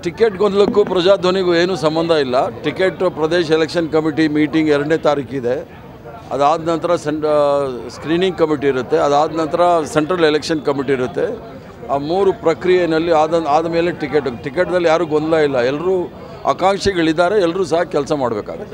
Ticket ಗೊಂದಲಕ್ಕೂ ಪ್ರಜಾಧ್ವನಿಗೂ ಏನೂ ಸಂಬಂಧ ಇಲ್ಲ. ಟಿಕೆಟ್ ಪ್ರದೇಶ ಎಲೆಕ್ಷನ್ ಕಮಿಟಿ ಮೀಟಿಂಗ್ 2ನೇ ತಾರೀಕಿದೆ. ಅದಾದ ನಂತರ ಸ್ಕ್ರೀನಿಂಗ್ ಕಮಿಟಿ ಇರುತ್ತೆ. ಅದಾದ ನಂತರ ಸೆಂಟ್ರಲ್ ಎಲೆಕ್ಷನ್ ಕಮಿಟಿ ಇರುತ್ತೆ. ಆ 3 ಪ್ರಕ್ರಿಯೆಯಲ್ಲಿ ಆದ ಮೇಲೆ ಟಿಕೆಟ್ದಲ್ಲಿ ಯಾರೂ ಗೊಂದಲ ಇಲ್ಲ. ಎಲ್ಲರೂ ಆಕಾಂಕ್ಷಿಗಳಿದ್ದಾರೆ. ಎಲ್ಲರೂ ಸಹ ಕೆಲಸ ಮಾಡಬೇಕಾಗುತ್ತೆ.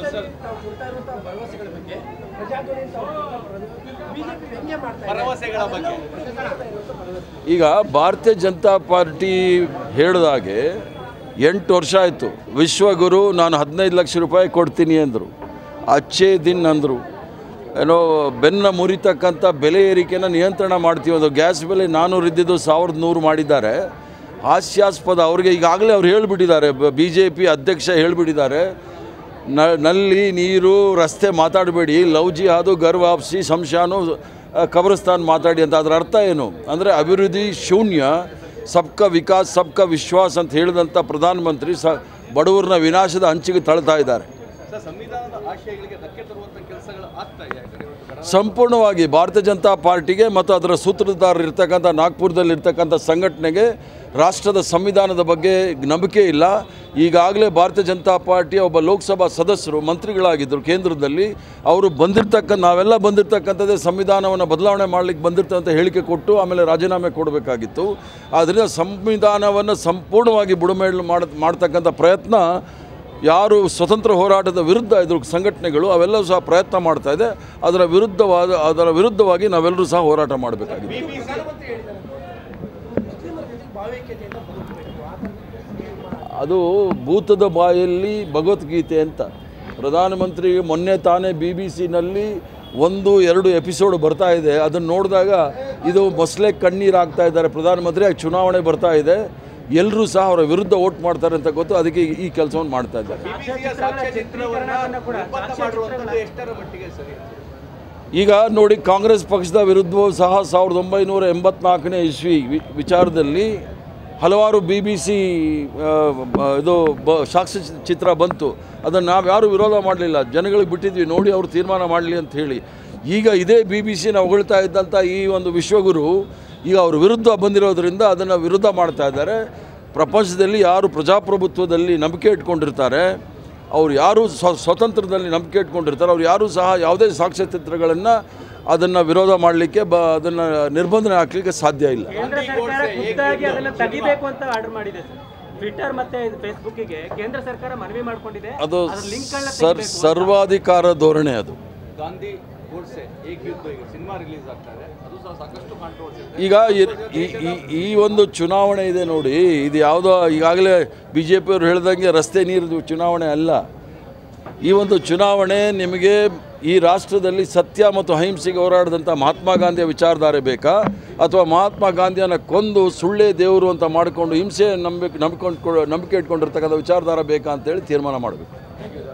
ಈಗ ಭಾರತೀಯ ಜನತಾ ಪಾರ್ಟಿ ಹೇಳಿದಾಗೆ 8 ವರ್ಷ ಆಯಿತು. ವಿಶ್ವಗುರು ನಾನು 15 ಲಕ್ಷ ರೂಪಾಯಿ ಕೊಡ್ತೀನಿ ಅಂದರು. ಅಚ್ಚೇ ದಿನ್ ಅಂದರು. ಏನೋ ಬೆನ್ನ ಮುರಿತಕ್ಕಂಥ ಬೆಲೆ ಏರಿಕೆನ ನಿಯಂತ್ರಣ ಮಾಡ್ತೀವಿ. ಅದು ಗ್ಯಾಸ್ ಬೆಲೆ 400 ಇದ್ದಿದ್ದು 1100 ಮಾಡಿದ್ದಾರೆ. ಹಾಸ್ಯಾಸ್ಪದ. ಅವ್ರಿಗೆ ಈಗಾಗಲೇ ಅವ್ರು ಹೇಳಿಬಿಟ್ಟಿದ್ದಾರೆ, BJP ಅಧ್ಯಕ್ಷ ಹೇಳಿಬಿಟ್ಟಿದ್ದಾರೆ, ನಲ್ಲಿ ನೀರು ರಸ್ತೆ ಮಾತಾಡಬೇಡಿ, ಲವ್ ಜಿಹಾದು ಗರ್ ವಾಪಸಿ ಶಂಶಾನು ಕಬ್ರಸ್ತಾನ್ ಮಾತಾಡಿ ಅಂತ. ಅದರ ಅರ್ಥ ಏನು ಅಂದರೆ ಅಭಿವೃದ್ಧಿ ಶೂನ್ಯ, ಸಬ್ಕಾ ವಿಕಾಸ್ ಸಬ್ಕಾ ವಿಶ್ವಾಸ್ ಅಂತ ಹೇಳಿದಂಥ ಪ್ರಧಾನಮಂತ್ರಿ ಬಡವರನ್ನ ವಿನಾಶದ ಅಂಚಿಗೆ ತಳ್ತಾ ಇದ್ದಾರೆ. ಸಂಪೂರ್ಣವಾಗಿ ಭಾರತೀಯ ಜನತಾ ಪಾರ್ಟಿಗೆ ಮತ್ತು ಅದರ ಸೂತ್ರಧಾರರು ಇರ್ತಕ್ಕಂಥ ನಾಗ್ಪುರದಲ್ಲಿರ್ತಕ್ಕಂಥ ಸಂಘಟನೆಗೆ ರಾಷ್ಟ್ರದ ಸಂವಿಧಾನದ ಬಗ್ಗೆ ನಂಬಿಕೆ ಇಲ್ಲ. ಈಗಾಗಲೇ ಭಾರತೀಯ ಜನತಾ ಪಾರ್ಟಿಯ ಒಬ್ಬ ಲೋಕಸಭಾ ಸದಸ್ಯರು ಮಂತ್ರಿಗಳಾಗಿದ್ದರು ಕೇಂದ್ರದಲ್ಲಿ. ಅವರು ನಾವೆಲ್ಲ ಬಂದಿರತಕ್ಕಂಥದ್ದೇ ಸಂವಿಧಾನವನ್ನು ಬದಲಾವಣೆ ಮಾಡಲಿಕ್ಕೆ ಬಂದಿರ್ತಂತ ಹೇಳಿಕೆ ಕೊಟ್ಟು ಆಮೇಲೆ ರಾಜೀನಾಮೆ ಕೊಡಬೇಕಾಗಿತ್ತು. ಆದ್ದರಿಂದ ಸಂವಿಧಾನವನ್ನು ಸಂಪೂರ್ಣವಾಗಿ ಬುಡಮೇಲು ಮಾಡ್ತಕ್ಕಂಥ ಪ್ರಯತ್ನ ಯಾರು ಸ್ವತಂತ್ರ ಹೋರಾಟದ ವಿರುದ್ಧ ಇದ್ರ ಸಂಘಟನೆಗಳು ಅವೆಲ್ಲವೂ ಸಹ ಪ್ರಯತ್ನ ಮಾಡ್ತಾ ಇದೆ. ಅದರ ವಿರುದ್ಧವಾಗಿ ನಾವೆಲ್ಲರೂ ಸಹ ಹೋರಾಟ ಮಾಡಬೇಕಾಗಿದೆ. ಅದು ಭೂತದ ಬಾಯಲ್ಲಿ ಭಗವದ್ಗೀತೆ ಅಂತ. ಪ್ರಧಾನಮಂತ್ರಿಗೆ ಮೊನ್ನೆ ತಾನೇ BBC-ನಲ್ಲಿ 1-2 ಎಪಿಸೋಡ್ ಬರ್ತಾ ಇದೆ. ಅದನ್ನು ನೋಡಿದಾಗ ಇದು ಮೊಸಳೆ ಕಣ್ಣೀರಾಗ್ತಾ ಇದ್ದಾರೆ ಪ್ರಧಾನಮಂತ್ರಿ. ಚುನಾವಣೆ ಬರ್ತಾ ಇದೆ, ಎಲ್ಲರೂ ಸಹ ಅವರ ವಿರುದ್ಧ ವೋಟ್ ಮಾಡ್ತಾರೆ ಅಂತ ಗೊತ್ತು. ಅದಕ್ಕೆ ಈ ಕೆಲಸವನ್ನು ಮಾಡ್ತಾ ಇದ್ದಾರೆ. ಈಗ ನೋಡಿ, ಕಾಂಗ್ರೆಸ್ ಪಕ್ಷದ ವಿರುದ್ಧವೂ ಸಹ 1984ನೇ ಇಸ್ವಿ ವಿಚಾರದಲ್ಲಿ ಹಲವಾರು BBC ಸಾಕ್ಷ್ಯಚಿತ್ರ ಬಂತು. ಅದನ್ನು ನಾವು ಯಾರೂ ವಿರೋಧ ಮಾಡಲಿಲ್ಲ, ಜನಗಳಿಗೆ ಬಿಟ್ಟಿದ್ವಿ ನೋಡಿ ಅವರು ತೀರ್ಮಾನ ಮಾಡಲಿ ಅಂತ ಹೇಳಿ. ಈಗ ಇದೇ BBC ಹೊಗಳ್ತಾ ಇದ್ದಂಥ ಈ ಒಂದು ವಿಶ್ವಗುರು ಈಗ ಅವ್ರ ವಿರುದ್ಧ ಬಂದಿರೋದ್ರಿಂದ ಅದನ್ನು ವಿರುದ್ಧ ಮಾಡ್ತಾ ಇದ್ದಾರೆ. ಪ್ರಪಂಚದಲ್ಲಿ ಯಾರು ಪ್ರಜಾಪ್ರಭುತ್ವದಲ್ಲಿ ನಂಬಿಕೆ ಇಟ್ಕೊಂಡಿರ್ತಾರೆ, ಅವ್ರು ಯಾರು ಸ್ವತಂತ್ರದಲ್ಲಿ ನಂಬಿಕೆ ಇಟ್ಕೊಂಡಿರ್ತಾರೆ, ಅವ್ರು ಯಾರೂ ಸಹ ಯಾವುದೇ ಸಾಕ್ಷ್ಯಚಿತ್ರಗಳನ್ನು ಅದನ್ನು ವಿರೋಧ ಮಾಡಲಿಕ್ಕೆ ಅದನ್ನು ನಿರ್ಬಂಧನೆ ಹಾಕಲಿಕ್ಕೆ ಸಾಧ್ಯ ಇಲ್ಲ. ಅದು ಸರ್ವಾಧಿಕಾರ ಧೋರಣೆ. ಅದು ಈಗ ಈ ಒಂದು ಚುನಾವಣೆ ಇದೆ ನೋಡಿ, ಇದು ಯಾವುದೋ ಈಗಾಗಲೇ BJP ಅವರು ಹೇಳಿದಂಗೆ ರಸ್ತೆ ನೀರು ಚುನಾವಣೆ ಅಲ್ಲ. ಈ ಒಂದು ಚುನಾವಣೆ ನಿಮಗೆ ಈ ರಾಷ್ಟ್ರದಲ್ಲಿ ಸತ್ಯ ಮತ್ತು ಅಹಿಂಸೆಗೆ ಹೋರಾಡಿದಂಥ ಮಹಾತ್ಮ ಗಾಂಧಿಯ ವಿಚಾರಧಾರೆ ಬೇಕಾ, ಅಥವಾ ಮಹಾತ್ಮ ಗಾಂಧಿಯನ್ನು ಕೊಂದು ಸುಳ್ಳೇ ದೇವರು ಅಂತ ಮಾಡಿಕೊಂಡು ಹಿಂಸೆ ನಂಬಿಕೆ ಇಟ್ಕೊಂಡಿರ್ತಕ್ಕಂಥ ವಿಚಾರಧಾರೆ ಬೇಕಾ ಅಂತೇಳಿ ತೀರ್ಮಾನ ಮಾಡಬೇಕು.